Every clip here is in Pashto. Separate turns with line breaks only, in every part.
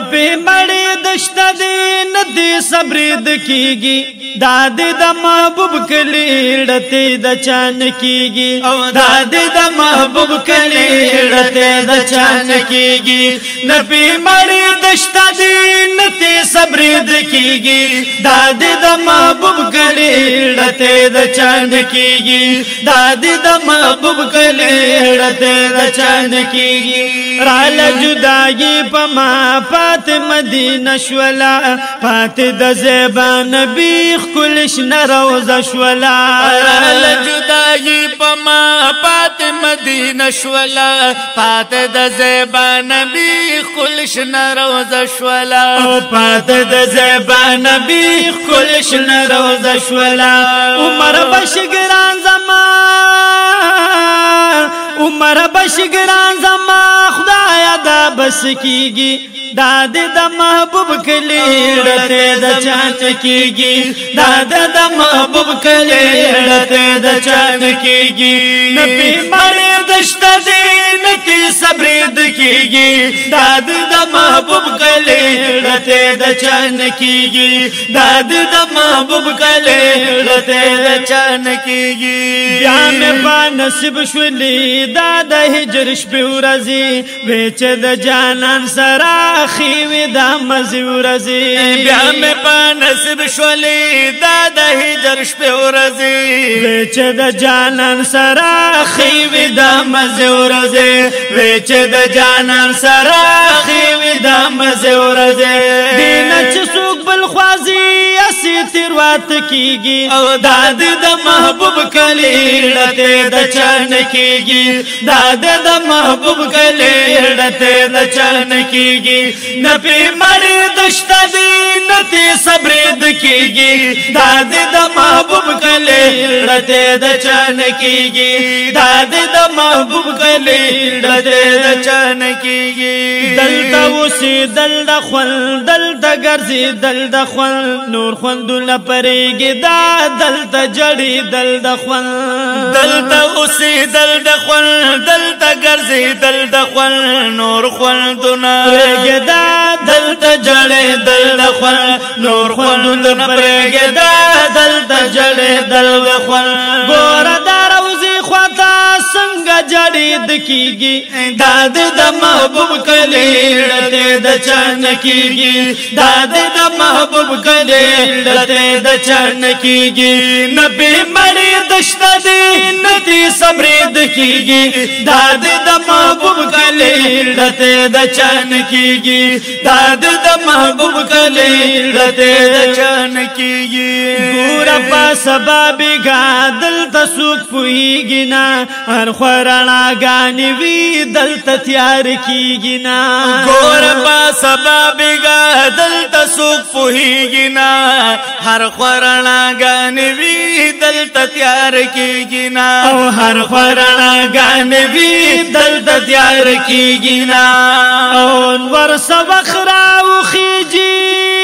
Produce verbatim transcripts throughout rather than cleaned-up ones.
نپی مړی دشته دی ندی صبرید کیږي دادی د محبوب کلی ړته د چان کیږي دادی د محبوب کلی ړته د چان کیږي نپی مړی دشته دی ندی صبرید کیږي دادی د محبوب کلی ړته د چان کیږي دادی د محبوب کلی ړته د چان کیږي رال جدائی پما پات مدینہ شولا پات د زیبا نبی خلش نروز شولا
رال جدائی پما پات مدینہ شولا پات د زیبا نبی خلش نروز شولا
پات د زیبا نبی خلش نروز شولا عمر بشگران زمان عمر بشگران زمان خدایا دا بس کیږي داد د محبوب کلی ړته د چان کیږي داد د محبوب کلی ړته د چان کیږي نبی مړی دشته دی نتی صبرید کیږي داد د محبوب کلی ړته د چان کیږي داد د محبوب کلی ړته د چان کیږي بیا مې په نصیب شولې داد هجر شپه ورځي وچ د جانان سره خیوی دا مزی ورزی
بیا میں پا نصیب شولی دا دا ہجر شپی ورزی
ویچ دا جانان سرا خیوی دا مزی ورزی ویچ دا جانان سرا خیوی دا مزی ورزی دینا چی سوک بالخوازی اسی تیروات کیگی
او داد دا محبوب کلی
ړته د چان کیگی داد دا محبوب کلی ړته د چان کیگی نپی مړی دشته دی نتی صبرید کیږي دادی د محبوب کلی ړته د چان کیږي دادی د محبوب کلی ړته د چان کیږي دلته اوسې دل د خپل دل د ګرځي دل د خپل نور خوندونه پرېږي دا دلته جړې دل د خپل
دلته اوسې دل د خپل دل د ګرځي دل د خپل نور خوندونه
پرېږي دا دلته جړې دل د خپل نور خوندونه پرېږي دا دلته جړې دل د خپل ګوره دا روزي خواته څنګه جړې د کیږي داد د محبوب کلی ړته د چان کیږي داد د محبوب کلی ړته د چان کیږي نبی مړی دشته دی نتی صبرید کیږي داد د محبوب کلی ړته د چان کیږي داد د محبوب کلی ړته د چان کیږي ګور په سبب غادل تسوک پویږي نا هر خورنا غانی وی دلته تیار کیږي نا
ګور په سبب غادل تسوک پویږي نا هر خورنا غانی وی دلته تیار کیږي نا
او هر خورنا غانی وی دلته تیار کیږي نا او ور سبخ راو خیجی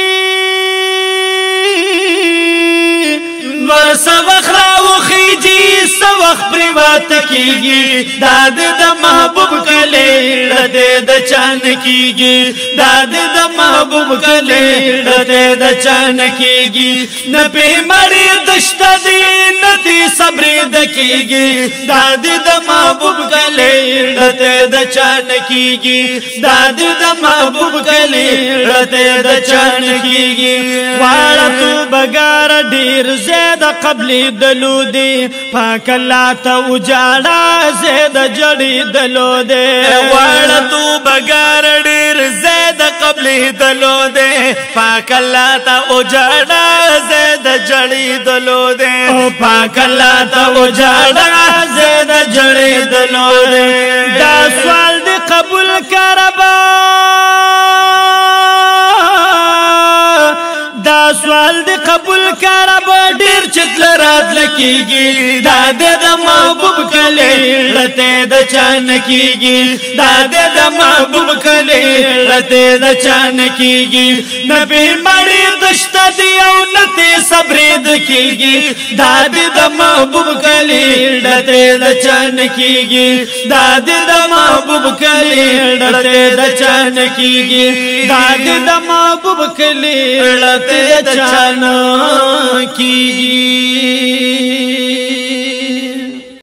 ور سبخ راو خیجی سوخ پریوات کیږي داد د محبوب کلی ړته د چان کیږي داد د محبوب کلی ړته د چان کیږي نپی مړی دشته دی ندی صبرید کیږي داد د محبوب کلی ړته د چان کیږي داد د محبوب کلی ړته د چان کیږي واړه تو بګار ډیر زید قبل دلو دی پاک الله ته وجاړه زید جړې دلو دی
واړه تو بګار ډیر زید قبل دلو دی پاک الله ته وجاړه زید جړې دلو دی
پاک الله ته وجاړه زید جړې دلو دی دا سوال دی قبول کربا دا سوال دی قبول کربا ډیر چتل رات لکیږي داد د محبوب کلی ړته د چان کیږي داد د محبوب کلی ړته د چان کیږي نبی مړی نشتا دی او نتی صبرید کیگی دادی دا محبوب کلی ڈتے دا چان کیگی دادی دا محبوب کلی ڈتے دا چان کیگی دادی دا محبوب کلی ڈتے دا چان کیگی